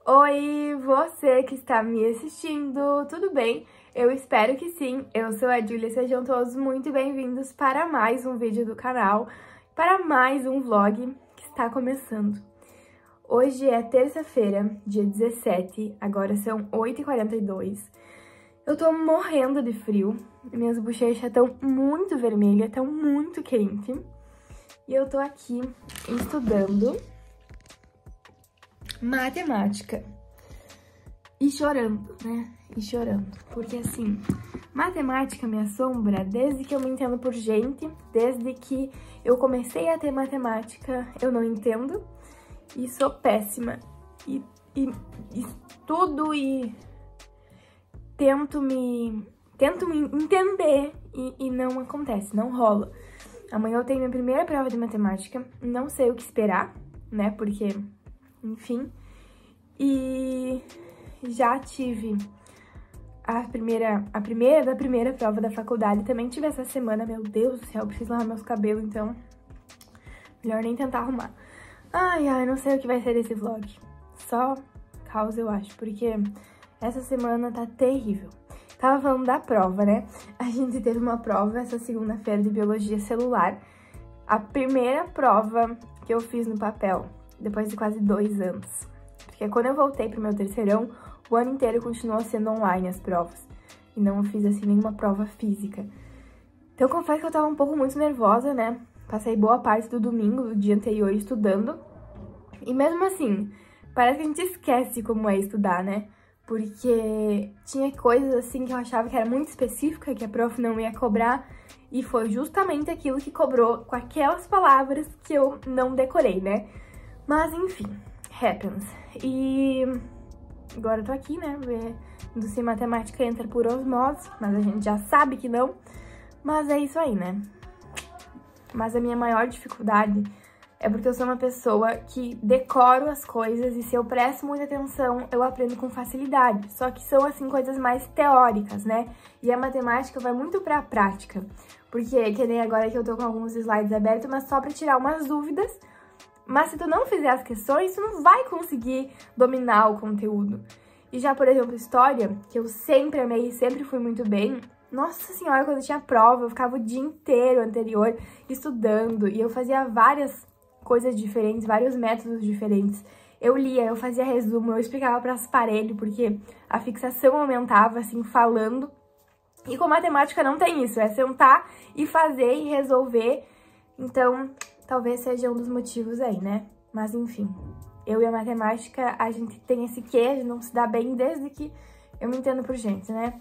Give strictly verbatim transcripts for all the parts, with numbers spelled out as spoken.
Oi, você que está me assistindo, tudo bem? Eu espero que sim, eu sou a Júlia, sejam todos muito bem-vindos para mais um vídeo do canal, para mais um vlog que está começando. Hoje é terça-feira, dia dezessete, agora são oito e quarenta e dois. Eu tô morrendo de frio, minhas bochechas estão muito vermelhas, estão muito quentes. E eu tô aqui estudando matemática e chorando, né? E chorando, porque assim, matemática me assombra desde que eu me entendo por gente, desde que eu comecei a ter matemática, eu não entendo e sou péssima. E, e estudo e tento me, tento me entender e, e não acontece, não rola. Amanhã eu tenho minha primeira prova de matemática, não sei o que esperar, né? Porque, enfim, e já tive a primeira, a primeira da primeira prova da faculdade, também tive essa semana, meu Deus do céu, preciso lavar meus cabelos, então melhor nem tentar arrumar. Ai, ai, não sei o que vai ser esse vlog, só causa eu acho, porque essa semana tá terrível. Tava falando da prova, né? A gente teve uma prova essa segunda-feira de biologia celular, a primeira prova que eu fiz no papel, depois de quase dois anos. Porque quando eu voltei pro meu terceirão, o ano inteiro continuou sendo online as provas. E não fiz, assim, nenhuma prova física. Então, confesso que eu tava um pouco muito nervosa, né? Passei boa parte do domingo, do dia anterior, estudando. E mesmo assim, parece que a gente esquece como é estudar, né? Porque tinha coisas, assim, que eu achava que era muito específica, que a prof não ia cobrar. E foi justamente aquilo que cobrou com aquelas palavras que eu não decorei, né? Mas, enfim, happens. E agora eu tô aqui, né, vendo se matemática entra por osmose, mas a gente já sabe que não. Mas é isso aí, né? Mas a minha maior dificuldade é porque eu sou uma pessoa que decoro as coisas e se eu presto muita atenção, eu aprendo com facilidade. Só que são, assim, coisas mais teóricas, né? E a matemática vai muito pra prática. Porque, que nem agora que eu tô com alguns slides abertos, mas só pra tirar umas dúvidas. Mas se tu não fizer as questões, tu não vai conseguir dominar o conteúdo. E já, por exemplo, história, que eu sempre amei e sempre fui muito bem. Nossa senhora, quando eu tinha prova, eu ficava o dia inteiro anterior estudando. E eu fazia várias coisas diferentes, vários métodos diferentes. Eu lia, eu fazia resumo, eu explicava para as parelhas, porque a fixação aumentava, assim, falando. E com matemática não tem isso, é sentar e fazer e resolver. Então, talvez seja um dos motivos aí, né? Mas enfim, eu e a matemática, a gente tem esse quê, a gente não se dá bem desde que eu me entendo por gente, né?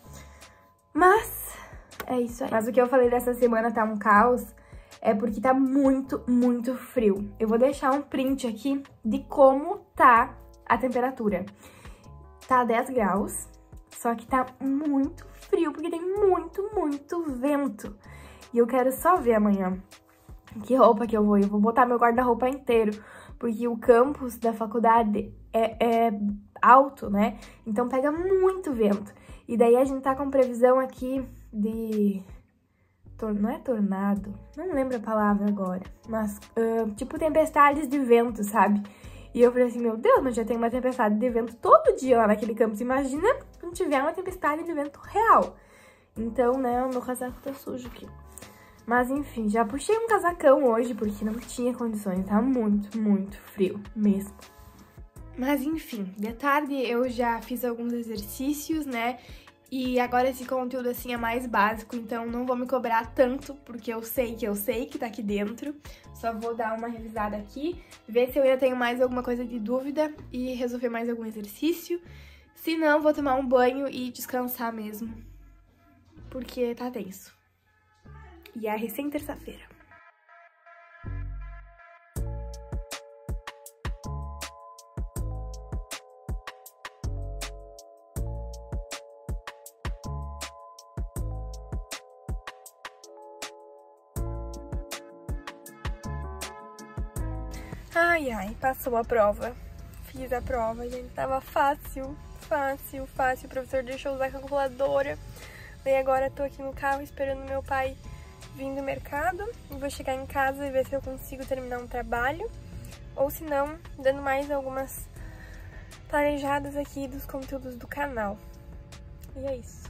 Mas é isso aí. Mas o que eu falei dessa semana tá um caos, é porque tá muito, muito frio. Eu vou deixar um print aqui de como tá a temperatura. Tá dez graus, só que tá muito frio, porque tem muito, muito vento. E eu quero só ver amanhã que roupa que eu vou. Eu vou botar meu guarda-roupa inteiro, porque o campus da faculdade é, é alto, né? Então pega muito vento. E daí a gente tá com previsão aqui de... Não é tornado, não lembro a palavra agora, mas uh, tipo tempestades de vento, sabe? E eu falei assim, meu Deus, mas já tem uma tempestade de vento todo dia lá naquele campus. Imagina quando tiver uma tempestade de vento real. Então, né, o meu casaco tá sujo aqui. Mas enfim, já puxei um casacão hoje porque não tinha condições, tá muito, muito frio mesmo. Mas enfim, de tarde eu já fiz alguns exercícios, né? E agora esse conteúdo assim é mais básico, então não vou me cobrar tanto, porque eu sei que eu sei que tá aqui dentro. Só vou dar uma revisada aqui, ver se eu ainda tenho mais alguma coisa de dúvida e resolver mais algum exercício. Se não, vou tomar um banho e descansar mesmo, porque tá tenso. E é recém terça-feira. Ai, ai, passou a prova. Fiz a prova, gente. Tava fácil, fácil, fácil. O professor deixou usar a calculadora. Daí agora tô aqui no carro esperando meu pai vir do mercado. E vou chegar em casa e ver se eu consigo terminar um trabalho. Ou se não, dando mais algumas planejadas aqui dos conteúdos do canal. E é isso.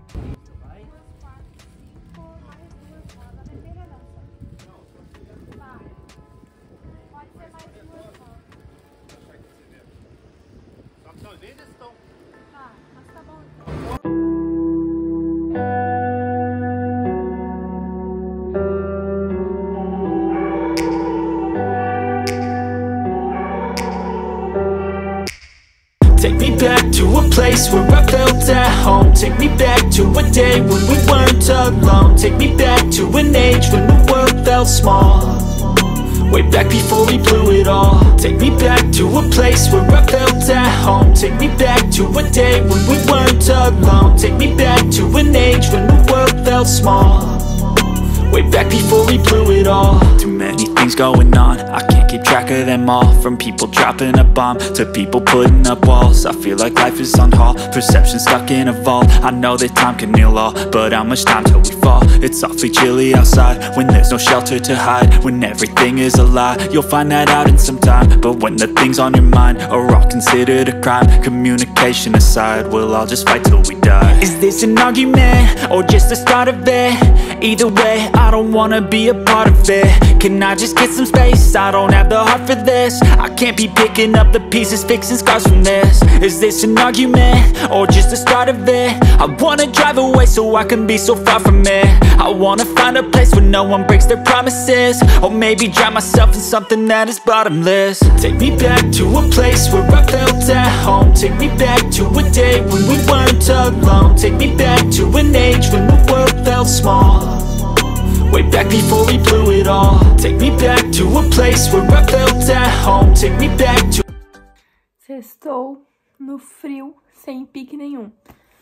Take me back to a place where I felt at home. Take me back to a day when we weren't alone. Take me back to an age when the world felt small. Way back before we blew it all. Take me back to a place where I felt at home. Take me back to a day when we weren't alone. Take me back to an age when the world felt small. Way back before we blew it all. Too many things going on, I can't keep track of them all. From people dropping a bomb to people putting up walls. I feel like life is on hold, perception stuck in a vault. I know that time can heal all, but how much time till we fall? It's awfully chilly outside, when there's no shelter to hide. When everything is a lie, you'll find that out in some time. But when the things on your mind are all considered a crime, communication aside, we'll all just fight till we die. Is this an argument, or just the start of it? Either way, I don't wanna be a part of it. Can I just get some space? I don't have the heart for this. I can't be picking up the pieces, fixing scars from this. Is this an argument, or just the start of it? I wanna drive away so I can be so far from it. I wanna find a place where no one breaks their promises. Or maybe drown myself in something that is bottomless. Take me back to a place where I felt at home. Take me back to a day when we weren't alone. Take me back to an age when the world felt small. Way back before we blew it all. Take me back to a place where I felt at home. Take me back to... Sextou no frio, sem pique nenhum.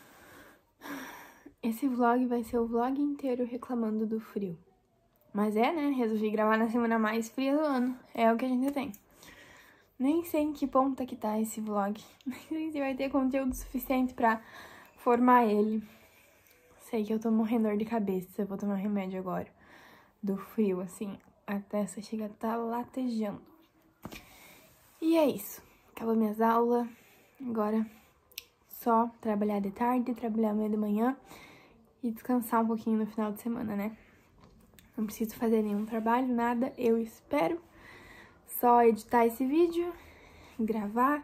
Esse vlog vai ser o vlog inteiro reclamando do frio. Mas é, né? Resolvi gravar na semana mais fria do ano. É o que a gente tem. Nem sei em que ponta que tá esse vlog. Nem sei se vai ter conteúdo suficiente pra formar ele. Sei que eu tô morrendo de cabeça. Eu vou tomar remédio agora. Do frio, assim. A testa chega a tá latejando. E é isso. Acabou minhas aulas. Agora só trabalhar de tarde, trabalhar meio de manhã. E descansar um pouquinho no final de semana, né? Não preciso fazer nenhum trabalho, nada. Eu espero só editar esse vídeo, gravar.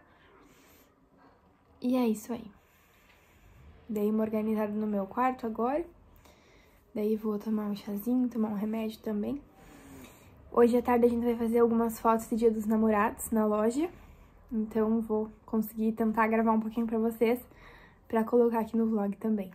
E é isso aí. Dei uma organizada no meu quarto agora. Daí vou tomar um chazinho, tomar um remédio também. Hoje à tarde a gente vai fazer algumas fotos de Dia dos Namorados na loja. Então vou conseguir tentar gravar um pouquinho pra vocês, pra colocar aqui no vlog também.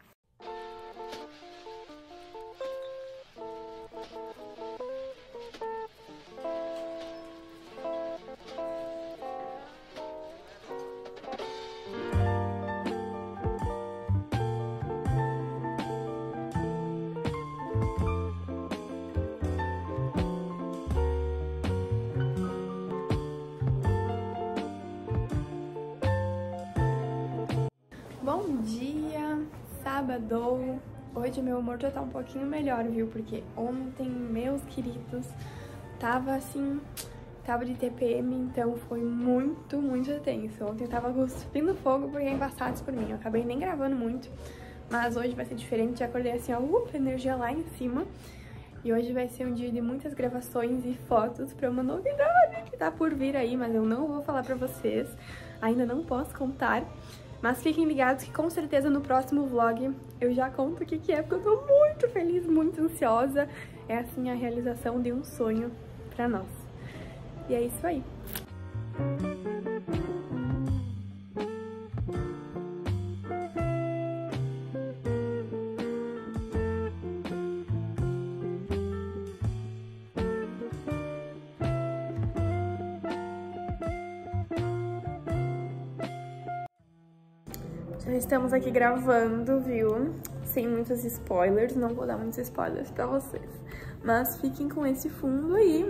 Bom dia, sábado. Hoje meu humor já tá um pouquinho melhor, viu? Porque ontem, meus queridos, tava assim, tava de T P M, então foi muito, muito tenso. Ontem eu tava cuspindo fogo porque é embaçados por mim. Eu acabei nem gravando muito, mas hoje vai ser diferente. Já acordei assim, ó, uh, energia lá em cima. E hoje vai ser um dia de muitas gravações e fotos pra uma novidade que tá por vir aí, mas eu não vou falar pra vocês. Ainda não posso contar. Mas fiquem ligados que com certeza no próximo vlog eu já conto o que que é, porque eu tô muito feliz, muito ansiosa. É assim a realização de um sonho pra nós. E é isso aí. Já estamos aqui gravando, viu? Sem muitos spoilers, não vou dar muitos spoilers pra vocês. Mas fiquem com esse fundo aí.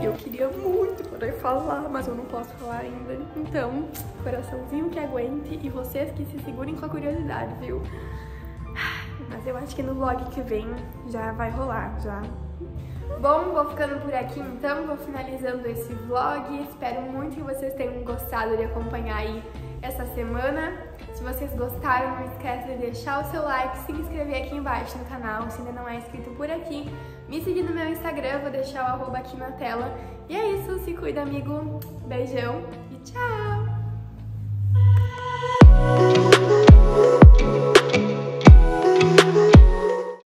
eu queria muito poder falar, mas eu não posso falar ainda. Então, coraçãozinho que aguente e vocês que se segurem com a curiosidade, viu? Mas eu acho que no vlog que vem já vai rolar, já. Bom, vou ficando por aqui então, vou finalizando esse vlog. Espero muito que vocês tenham gostado de acompanhar aí essa semana. Se vocês gostaram, não esquece de deixar o seu like, se inscrever aqui embaixo no canal, se ainda não é inscrito por aqui. Me seguir no meu Instagram, vou deixar o arroba aqui na tela. E é isso, se cuida, amigo. Beijão e tchau!